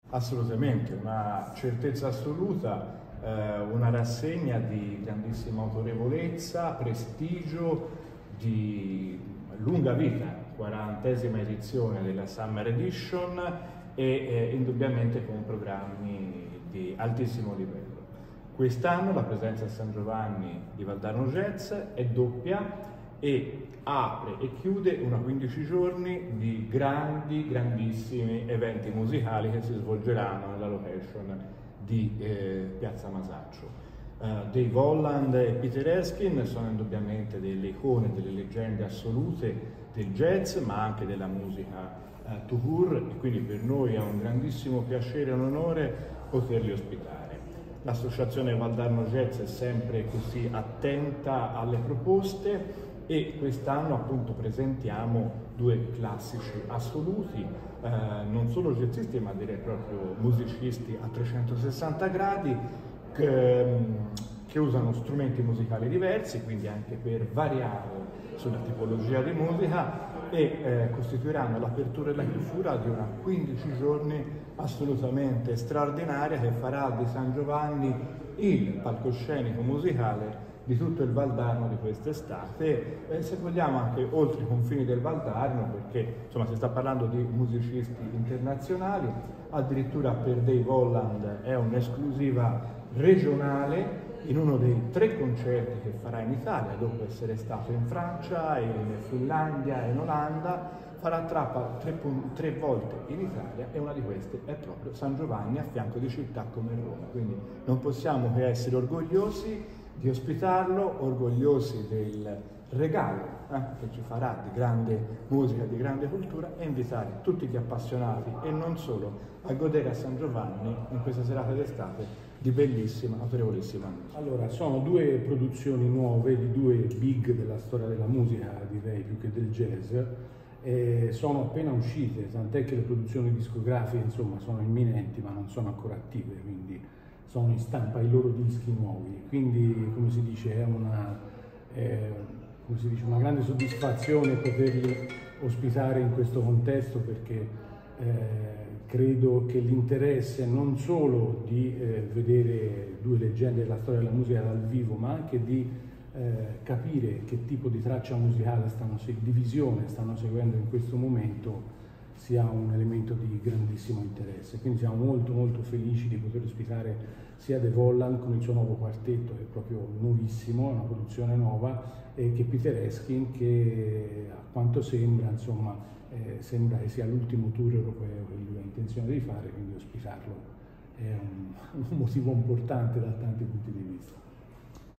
Assolutamente, una certezza assoluta, una rassegna di grandissima autorevolezza, prestigio, di lunga vita, 40ª edizione della Summer Edition e indubbiamente con programmi di altissimo livello. Quest'anno la presenza a San Giovanni di Valdarno Jazz è doppia e apre e chiude una 15 giorni di grandissimi eventi musicali che si svolgeranno nella location di Piazza Masaccio. Dave Holland e Peter Erskine sono indubbiamente delle icone, delle leggende assolute del jazz, ma anche della musica to cure, e quindi per noi è un grandissimo piacere e un onore poterli ospitare. L'associazione Valdarno Jazz è sempre così attenta alle proposte e quest'anno appunto presentiamo due classici assoluti, non solo jazzisti ma direi proprio musicisti a 360 gradi che usano strumenti musicali diversi, quindi anche per variare sulla tipologia di musica, e costituiranno l'apertura e la chiusura di una 15 giorni assolutamente straordinaria che farà di San Giovanni il palcoscenico musicale di tutto il Valdarno di quest'estate, se vogliamo anche oltre i confini del Valdarno, perché insomma si sta parlando di musicisti internazionali, addirittura per Dave Holland è un'esclusiva regionale in uno dei 3 concerti che farà in Italia, dopo essere stato in Francia, in Finlandia e in Olanda. Farà trappa 3 volte in Italia e una di queste è proprio San Giovanni, a fianco di città come Roma, quindi non possiamo che essere orgogliosi di ospitarlo, orgogliosi del regalo che ci farà di grande musica, di grande cultura, e invitare tutti gli appassionati e non solo a godere a San Giovanni in questa serata d'estate di bellissima, autorevolissima musica. Allora, sono 2 produzioni nuove di 2 big della storia della musica, direi più che del jazz. Sono appena uscite, tant'è che le produzioni discografiche insomma sono imminenti ma non sono ancora attive, quindi sono in stampa i loro dischi nuovi, quindi come si dice è una grande soddisfazione poterli ospitare in questo contesto, perché credo che l'interesse non solo di vedere 2 leggende della storia della musica dal vivo, ma anche di capire che tipo di traccia musicale di visione stanno seguendo in questo momento sia un elemento di grandissimo interesse. Quindi siamo molto felici di poter ospitare sia Dave Holland con il suo nuovo quartetto, che è proprio nuovissimo, è una produzione nuova, e che Peter Erskine, che a quanto sembra insomma sembra che sia l'ultimo tour europeo che lui ha intenzione di fare, quindi ospitarlo è un motivo importante da tanti punti di vista.